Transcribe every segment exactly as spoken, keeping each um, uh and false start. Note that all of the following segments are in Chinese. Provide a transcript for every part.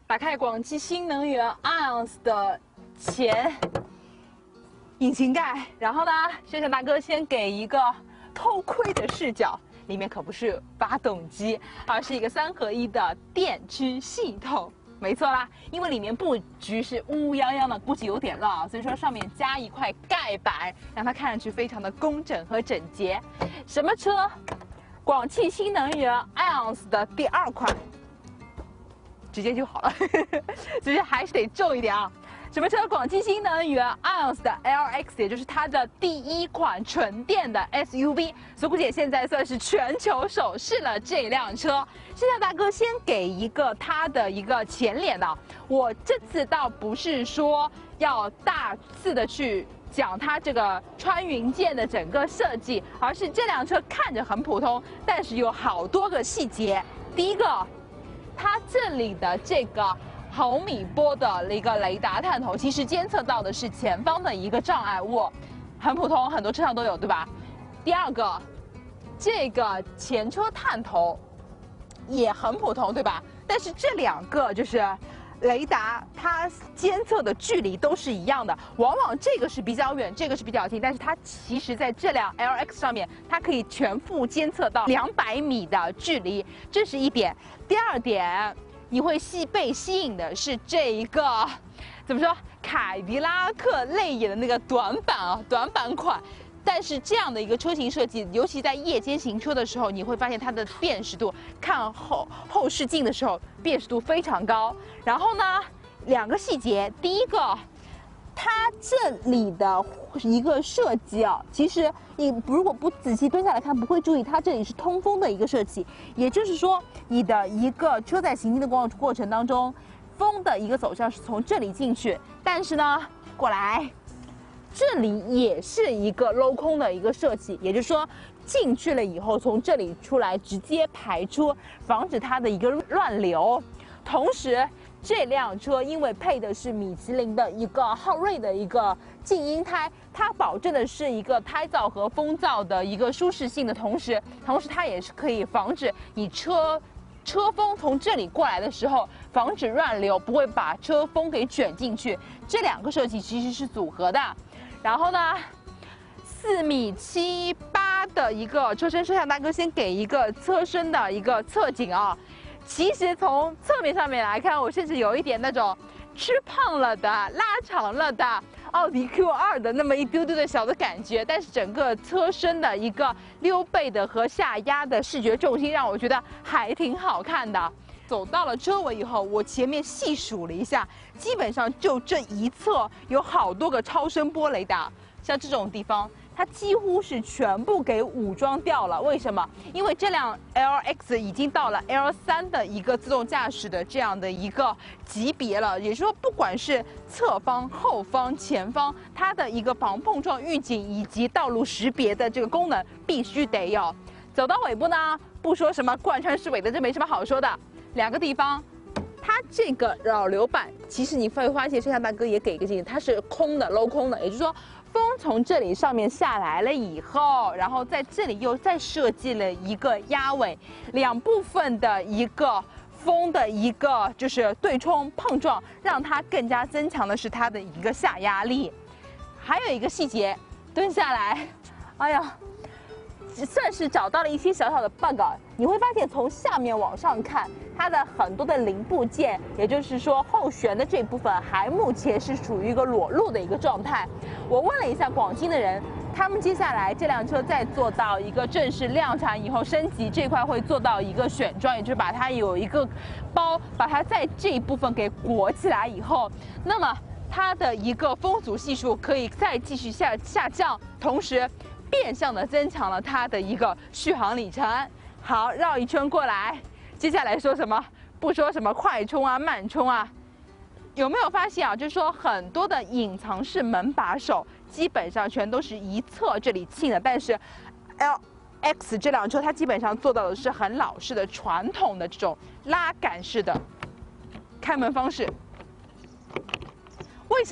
打开广汽新能源 iONS 的前引擎盖，然后呢，摄像大哥先给一个偷窥的视角，里面可不是发动机，而是一个三合一的电驱系统。没错啦，因为里面布局是乌泱泱的，估计有点乱啊，所以说上面加一块盖板，让它看上去非常的工整和整洁。什么车？广汽新能源 iONS 的第二款，直接就好了，所以还是得重一点啊。什么车？广汽新能源 iONS 的 L X， 也就是它的第一款纯电的 S U V， 所以估计现在算是全球首试了这辆车。摄像大哥先给一个它的一个前脸的，我这次倒不是说要大肆的去讲它这个穿云箭的整个设计，而是这辆车看着很普通，但是有好多个细节。第一个，它这里的这个毫米波的一个雷达探头，其实监测到的是前方的一个障碍物，很普通，很多车上都有，对吧？第二个，这个前车探头也很普通，对吧？但是这两个就是雷达，它监测的距离都是一样的，往往这个是比较远，这个是比较近，但是它其实在这辆 L X 上面，它可以全部监测到两百米的距离，这是一点。第二点，你会吸被吸引的是这一个，怎么说？凯迪拉克泪眼的那个短板啊，短板款。但是这样的一个车型设计，尤其在夜间行车的时候，你会发现它的辨识度，看后后视镜的时候辨识度非常高。然后呢，两个细节，第一个，它这里的一个设计啊，其实你如果不仔细蹲下来看，不会注意它这里是通风的一个设计。也就是说，你的一个车在行进的过过程当中，风的一个走向是从这里进去，但是呢，过来。这里也是一个镂空的一个设计，也就是说进去了以后，从这里出来直接排出，防止它的一个乱流。同时，这辆车因为配的是米其林的一个昊锐的一个静音胎，它保证的是一个胎噪和风噪的一个舒适性的同时，同时它也是可以防止你车。车风从这里过来的时候，防止乱流，不会把车风给卷进去。这两个设计其实是组合的。然后呢，四米七八的一个车身，摄像大哥先给一个车身的一个侧景啊。其实从侧面上面来看，我甚至有一点那种吃胖了的、拉长了的奥迪 Q 二的那么一丢丢的小的感觉，但是整个车身的一个溜背的和下压的视觉重心，让我觉得还挺好看的。走到了车尾以后，我前面细数了一下，基本上就这一侧有好多个超声波雷达，像这种地方，它几乎是全部给武装掉了。为什么？因为这辆 L X 已经到了 L 三的一个自动驾驶的这样的一个级别了，也就是说，不管是侧方、后方、前方，它的一个防碰撞预警以及道路识别的这个功能必须得有。走到尾部呢，不说什么贯穿式尾的，这没什么好说的。两个地方，它这个扰流板，其实你会发现，摄像大哥也给一个建议，它是空的，镂空的，也就是说，风从这里上面下来了以后，然后在这里又再设计了一个压尾，两部分的一个风的一个就是对冲碰撞，让它更加增强的是它的一个下压力。还有一个细节，蹲下来，哎呀。算是找到了一些小小的 bug， 你会发现从下面往上看，它的很多的零部件，也就是说后悬的这部分还目前是属于一个裸露的一个状态。我问了一下广汽的人，他们接下来这辆车在做到一个正式量产以后升级这块会做到一个选装，也就是把它有一个包，把它在这一部分给裹起来以后，那么它的一个风阻系数可以再继续下下降，同时。变相的增强了它的一个续航里程。好，绕一圈过来，接下来说什么？不说什么快充啊、慢充啊，有没有发现啊？就是说很多的隐藏式门把手，基本上全都是一侧这里沁的，但是 L X 这辆车它基本上做到的是很老式的、传统的这种拉杆式的开门方式。为什么？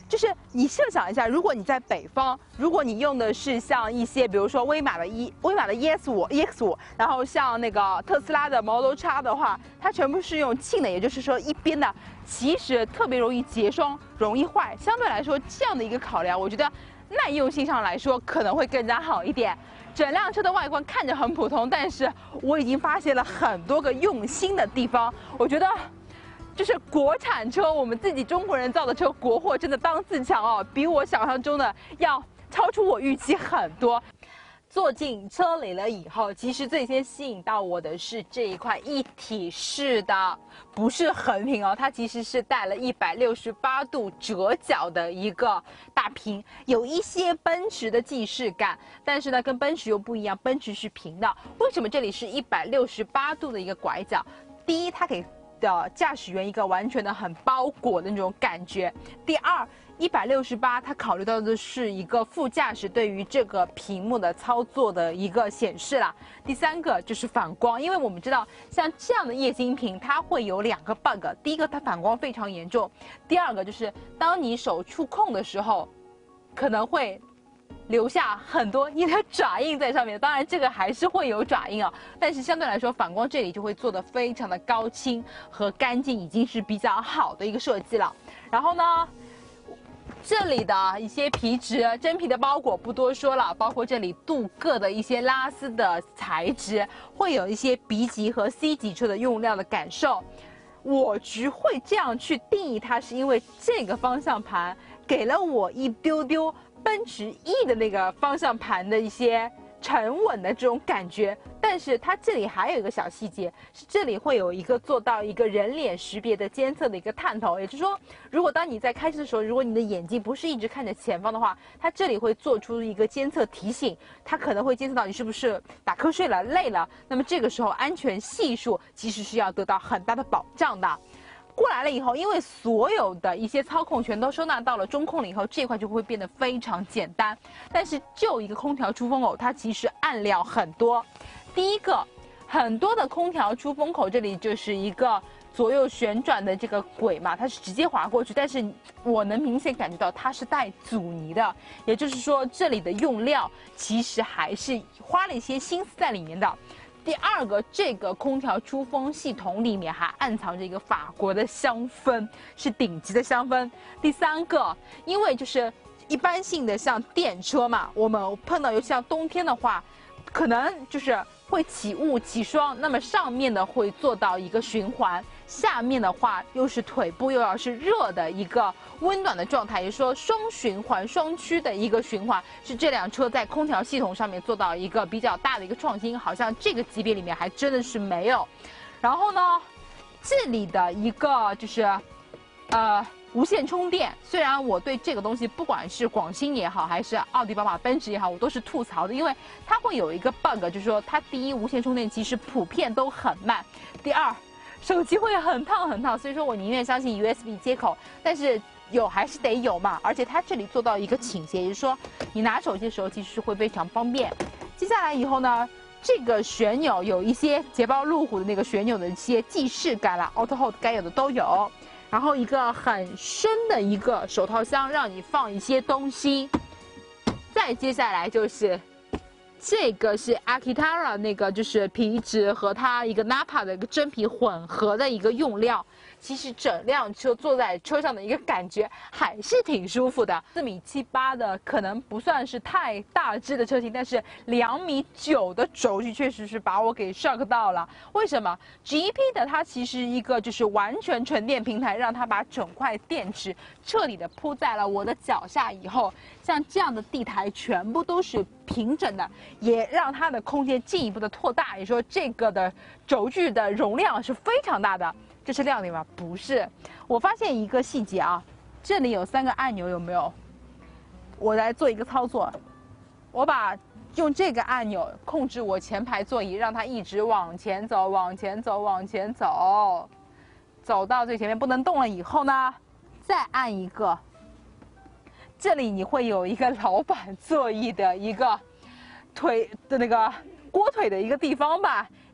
就是你设想一下，如果你在北方，如果你用的是像一些，比如说威马的 E 威马的 E S 五 E X 五，然后像那个特斯拉的 Model X 的话，它全部是用沁的，也就是说一边的其实特别容易结霜，容易坏。相对来说，这样的一个考量，我觉得耐用性上来说可能会更加好一点。整辆车的外观看着很普通，但是我已经发现了很多个用心的地方。我觉得，就是国产车，我们自己中国人造的车，国货真的当自强哦，比我想象中的要超出我预期很多。坐进车里了以后，其实最先吸引到我的是这一块一体式的，不是横屏哦，它其实是带了一百六十八度折角的一个大屏，有一些奔驰的既视感，但是呢，跟奔驰又不一样，奔驰是平的。为什么这里是一百六十八度的一个拐角？第一，它给的驾驶员一个完全的很包裹的那种感觉；第二，一百六十八，它考虑到的是一个副驾驶对于这个屏幕的操作的一个显示啦。第三个就是反光，因为我们知道像这样的液晶屏，它会有两个 bug， 第一个它反光非常严重，第二个就是当你手触控的时候，可能会留下很多你的爪印在上面。当然这个还是会有爪印啊，但是相对来说反光这里就会做得非常的高清和干净，已经是比较好的一个设计了。然后呢，这里的一些皮质真皮的包裹不多说了，包括这里镀铬的一些拉丝的材质，会有一些 B 级和 C 级车的用料的感受。我只会这样去定义它，是因为这个方向盘给了我一丢丢奔驰 E 的那个方向盘的一些沉稳的这种感觉，但是它这里还有一个小细节，是这里会有一个做到一个人脸识别的监测的一个探头，也就是说，如果当你在开车的时候，如果你的眼睛不是一直看着前方的话，它这里会做出一个监测提醒，它可能会监测到你是不是打瞌睡了、累了，那么这个时候安全系数其实是要得到很大的保障的。过来了以后，因为所有的一些操控全都收纳到了中控了以后，这块就会变得非常简单。但是就一个空调出风口，它其实暗料很多。第一个，很多的空调出风口这里就是一个左右旋转的这个轨嘛，它是直接滑过去，但是我能明显感觉到它是带阻尼的，也就是说这里的用料其实还是花了一些心思在里面的。第二个，这个空调出风系统里面还暗藏着一个法国的香氛，是顶级的香氛。第三个，因为就是一般性的像电车嘛，我们碰到有像冬天的话，可能就是会起雾起霜，那么上面的会做到一个循环，下面的话又是腿部又要是热的一个温暖的状态，也就是说双循环双区的一个循环，是这辆车在空调系统上面做到一个比较大的一个创新，好像这个级别里面还真的是没有。然后呢，这里的一个就是呃无线充电，虽然我对这个东西不管是广星也好，还是奥迪、宝马、奔驰也好，我都是吐槽的，因为它会有一个 bug， 就是说它第一无线充电其实普遍都很慢，第二手机会很烫很烫，所以说我宁愿相信 U S B 接口，但是有还是得有嘛，而且它这里做到一个倾斜，也就是说你拿手机的时候其实是会非常方便。接下来以后呢，这个旋钮有一些捷豹路虎的那个旋钮的一些既视感啦 ，Auto Hold 该有的都有。然后一个很深的一个手套箱，让你放一些东西。再接下来就是这个是 Akitara 那个就是皮质和它一个 Nappa 的一个真皮混合的一个用料。其实整辆车坐在车上的一个感觉还是挺舒服的。四米七八的可能不算是太大只的车型，但是两米九的轴距确实是把我给 shock 到了。为什么 ？G P 的它其实一个就是完全纯电平台，让它把整块电池彻底的铺在了我的脚下以后，像这样的地台全部都是平整的，也让它的空间进一步的拓大。也说这个的轴距的容量是非常大的。这是亮点吗？不是，我发现一个细节啊，这里有三个按钮，有没有？我来做一个操作，我把用这个按钮控制我前排座椅，让它一直往前走，往前走，往前走，走到最前面不能动了以后呢，再按一个，这里你会有一个老板座椅的一个腿的那个锅腿的一个地方吧。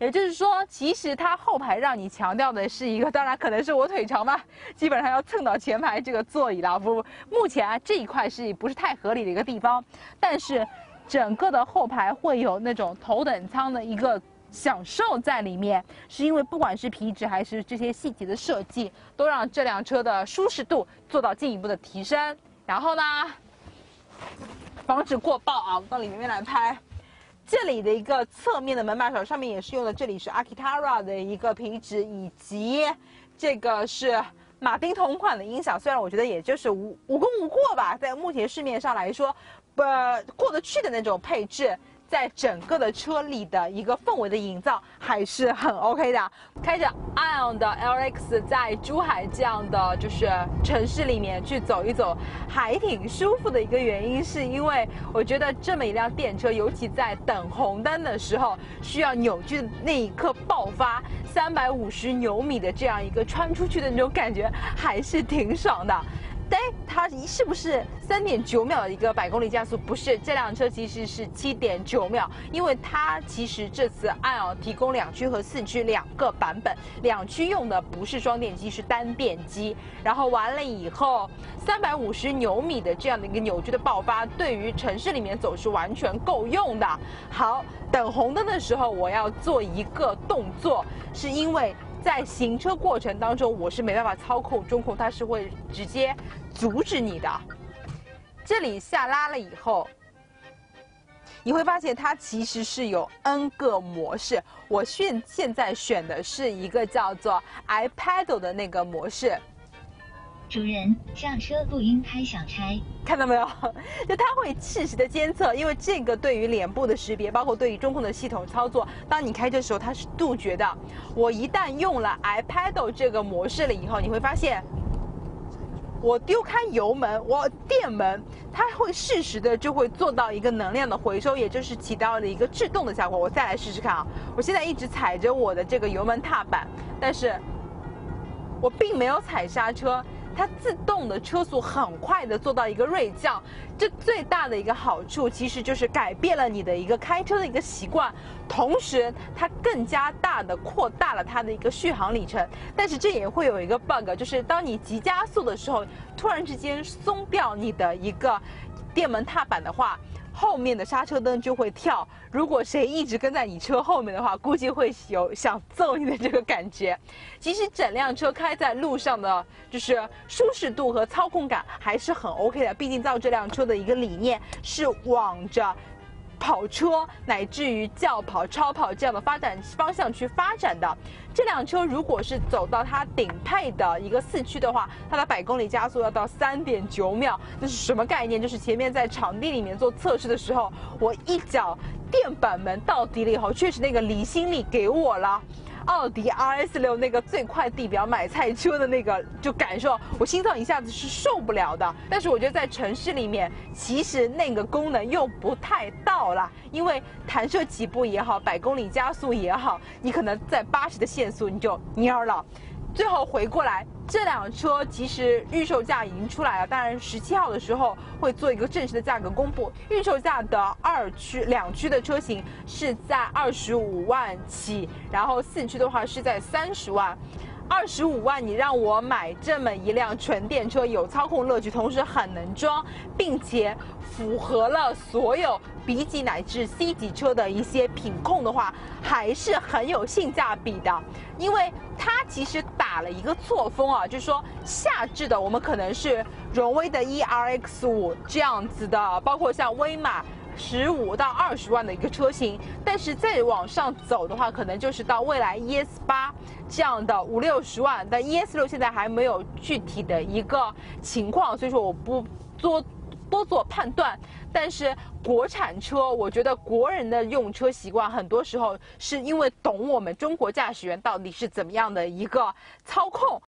也就是说，其实它后排让你强调的是一个，当然可能是我腿长吧，基本上要蹭到前排这个座椅了。不，目前啊这一块是不是太合理的一个地方？但是整个的后排会有那种头等舱的一个享受在里面，是因为不管是皮质还是这些细节的设计，都让这辆车的舒适度做到进一步的提升。然后呢，防止过曝啊，我到里面来拍。这里的一个侧面的门把手上面也是用的，这里是 Akitara 的一个皮质，以及这个是马丁同款的音响。虽然我觉得也就是无无功无过吧，在目前市面上来说，呃，过得去的那种配置。在整个的车里的一个氛围的营造还是很 OK 的。开着 Ion 的 L X 在珠海这样的就是城市里面去走一走，还挺舒服的一个原因，是因为我觉得这么一辆电车，尤其在等红灯的时候，需要扭矩的那一刻爆发三百五十牛米的这样一个穿出去的那种感觉，还是挺爽的。哎，它是不是三点九秒的一个百公里加速？不是，这辆车其实是七点九秒，因为它其实这次Ion提供两驱和四驱两个版本，两驱用的不是双电机，是单电机。然后完了以后，三百五十牛米的这样的一个扭矩的爆发，对于城市里面走是完全够用的。好，等红灯的时候，我要做一个动作，是因为。在行车过程当中，我是没办法操控中控，它是会直接阻止你的。这里下拉了以后，你会发现它其实是有 N 个模式。我现现在选的是一个叫做 iPadO 的那个模式。 主人，下车录音开小差。 看到没有？就它会适时的监测，因为这个对于脸部的识别，包括对于中控的系统操作，当你开车的时候它是杜绝的。我一旦用了 iPadO 这个模式了以后，你会发现，我丢开油门，我电门，它会适时的就会做到一个能量的回收，也就是起到了一个制动的效果。我再来试试看啊！我现在一直踩着我的这个油门踏板，但是我并没有踩刹车。它自动的车速很快的做到一个锐降，这最大的一个好处其实就是改变了你的一个开车的一个习惯，同时它更加大的扩大了它的一个续航里程。但是这也会有一个 bug， 就是当你急加速的时候，突然之间松掉你的一个电门踏板的话，后面的刹车灯就会跳。如果谁一直跟在你车后面的话，估计会有想揍你的这个感觉。其实整辆车开在路上的就是舒适度和操控感还是很 OK 的，毕竟造这辆车的一个理念是往着跑车乃至于轿跑、超跑这样的发展方向去发展的。这辆车如果是走到它顶配的一个四驱的话，它的百公里加速要到三点九秒。这是什么概念？就是前面在场地里面做测试的时候，我一脚电板门到底了以后，确实那个离心力给我了奥迪 R S 六那个最快地表买菜车的那个就感受，我心脏一下子是受不了的。但是我觉得在城市里面，其实那个功能又不太到了，因为弹射起步也好，百公里加速也好，你可能在八十的限速你就蔫了。最后回过来，这辆车其实预售价已经出来了，当然十七号的时候会做一个正式的价格公布。预售价的二驱、两驱的车型是在二十五万起，然后四驱的话是在三十万。二十五万，你让我买这么一辆纯电车，有操控乐趣，同时很能装，并且符合了所有 B 级乃至 C 级车的一些品控的话，还是很有性价比的。因为它其实打了一个错峰啊，就是说下至的我们可能是荣威的 E R X 五这样子的，包括像威马十五到二十万的一个车型，但是再往上走的话，可能就是到未来 E S 八这样的五六十万，但 E S 六现在还没有具体的一个情况，所以说我不多多做判断。但是国产车，我觉得国人的用车习惯很多时候是因为懂我们中国驾驶员到底是怎么样的一个操控，